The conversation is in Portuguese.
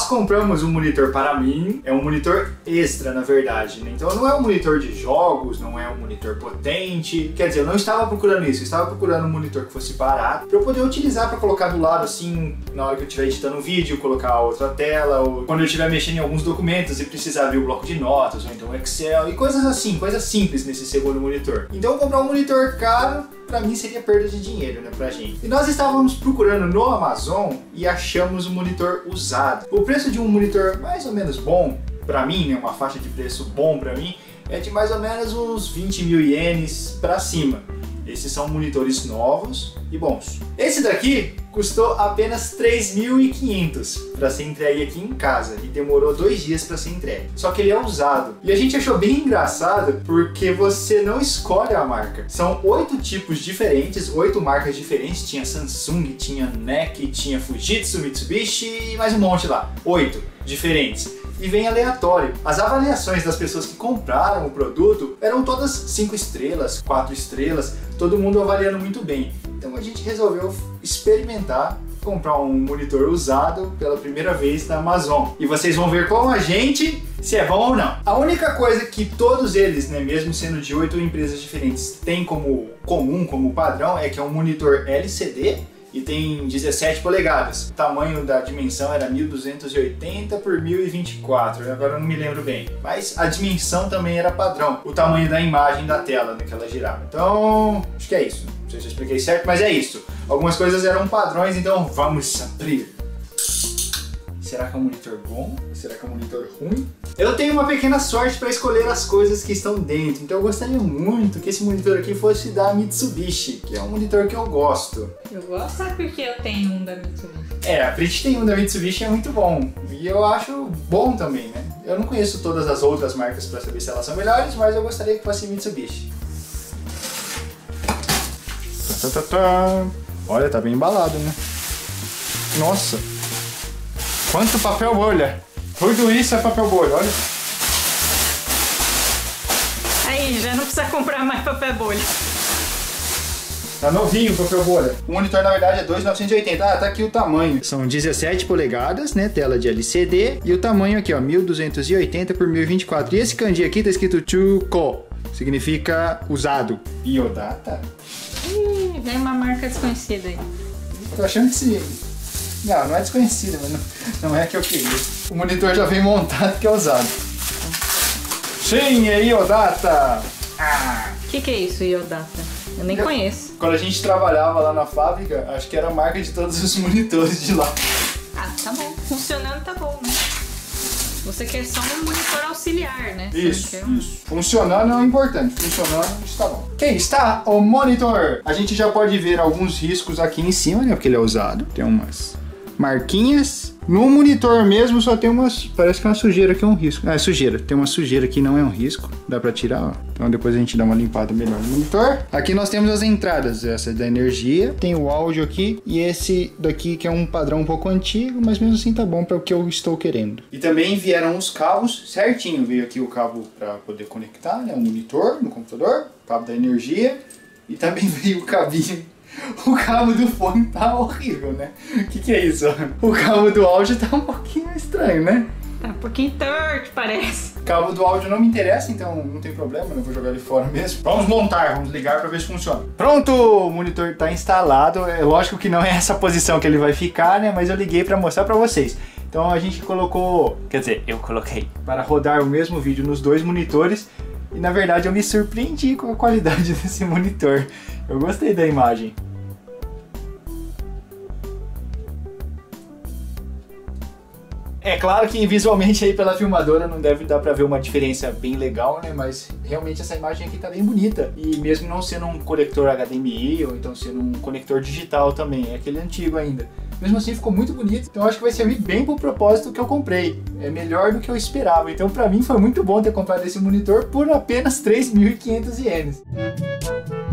compramos um monitor para mim, é um monitor extra na verdade, né? Então não é um monitor de jogos, não é um monitor potente, quer dizer, eu não estava procurando isso, eu estava procurando um monitor que fosse barato, para eu poder utilizar para colocar do lado assim, na hora que eu estiver editando um vídeo, colocar outra tela, ou quando eu estiver mexendo em alguns documentos e precisar abrir o bloco de notas, ou então o Excel, e coisas assim, coisas simples nesse segundo monitor. Então comprar um monitor caro, pra mim seria perda de dinheiro, né, pra gente. E nós estávamos procurando no Amazon e achamos um monitor usado. O preço de um monitor mais ou menos bom, pra mim, né, uma faixa de preço bom pra mim, é de mais ou menos uns 20 mil ienes pra cima. Esses são monitores novos e bons. Esse daqui custou apenas 3.500 para ser entregue aqui em casa e demorou 2 dias para ser entregue. Só que ele é usado. E a gente achou bem engraçado porque você não escolhe a marca. São 8 tipos diferentes, 8 marcas diferentes. Tinha Samsung, tinha NEC, tinha Fujitsu, Mitsubishi e mais um monte lá. 8 diferentes. E vem aleatório. As avaliações das pessoas que compraram o produto eram todas 5 estrelas, 4 estrelas, todo mundo avaliando muito bem. Então a gente resolveu experimentar, comprar um monitor usado pela primeira vez na Amazon. E vocês vão ver com a gente se é bom ou não. A única coisa que todos eles, né, mesmo sendo de 8 empresas diferentes, têm como comum, como padrão, é que é um monitor LCD, e tem 17 polegadas. O tamanho da dimensão era 1280 por 1024, agora eu não me lembro bem. Mas a dimensão também era padrão, o tamanho da imagem da tela, né, que ela girava. Então, acho que é isso. Não sei se eu expliquei certo, mas é isso. Algumas coisas eram padrões, então vamos abrir. Será que é um monitor bom? Será que é um monitor ruim? Eu tenho uma pequena sorte para escolher as coisas que estão dentro, então eu gostaria muito que esse monitor aqui fosse da Mitsubishi, que é um monitor que eu gosto. Eu gosto porque eu tenho um da Mitsubishi. É, a Brit tem um da Mitsubishi, é muito bom. E eu acho bom também, né? Eu não conheço todas as outras marcas para saber se elas são melhores, mas eu gostaria que fosse Mitsubishi. Olha, tá bem embalado, né? Nossa! Quanto papel bolha! Tudo isso é papel bolha, olha. Aí, já não precisa comprar mais papel bolha. Tá novinho o papel bolha. O monitor, na verdade, é 2.980. Ah, tá aqui o tamanho. São 17 polegadas, né? Tela de LCD. E o tamanho aqui, ó, 1280 por 1024. E esse kanji aqui tá escrito Chuko. Significa usado. Iodata? Ih, vem uma marca desconhecida aí. Tô achando que esse... Não é desconhecida, mas não é a que eu queria. O monitor já vem montado que é usado. Sim, é Iodata! Que é isso, Iodata? Eu nem conheço. Quando a gente trabalhava lá na fábrica, acho que era a marca de todos os monitores de lá. Ah, tá bom. Funcionando tá bom, né? Você quer só um monitor auxiliar, né? Isso, isso. Funcionando é o importante. Funcionando está bom. Aqui está o monitor. A gente já pode ver alguns riscos aqui em cima, né? Porque ele é usado. Tem umas marquinhas. No monitor mesmo só tem umas... Parece que é uma sujeira aqui, é um risco. Ah, é sujeira. Tem uma sujeira aqui, não é um risco. Dá pra tirar, ó. Então depois a gente dá uma limpada melhor no monitor. Aqui nós temos as entradas. Essa é da energia. Tem o áudio aqui. E esse daqui que é um padrão um pouco antigo, mas mesmo assim tá bom para o que eu estou querendo. E também vieram os cabos certinho. Veio aqui o cabo para poder conectar, né? Um monitor no computador. Cabo da energia. E também veio o cabinho. O cabo do fone tá horrível, né? O que é isso? O cabo do áudio tá um pouquinho estranho, né? Tá um pouquinho torto, parece. O cabo do áudio não me interessa, então não tem problema, eu vou jogar ele fora mesmo. Vamos montar, vamos ligar pra ver se funciona. Pronto, o monitor tá instalado. É lógico que não é essa posição que ele vai ficar, né? Mas eu liguei pra mostrar pra vocês. Então a gente colocou, quer dizer, eu coloquei para rodar o mesmo vídeo nos dois monitores. E na verdade eu me surpreendi com a qualidade desse monitor. Eu gostei da imagem. É claro que visualmente aí pela filmadora não deve dar pra ver uma diferença bem legal, né? Mas realmente essa imagem aqui tá bem bonita. E mesmo não sendo um conector HDMI ou então sendo um conector digital também, é aquele antigo ainda. Mesmo assim ficou muito bonito, então eu acho que vai servir bem pro propósito que eu comprei. É melhor do que eu esperava, então pra mim foi muito bom ter comprado esse monitor por apenas 3.500 ienes.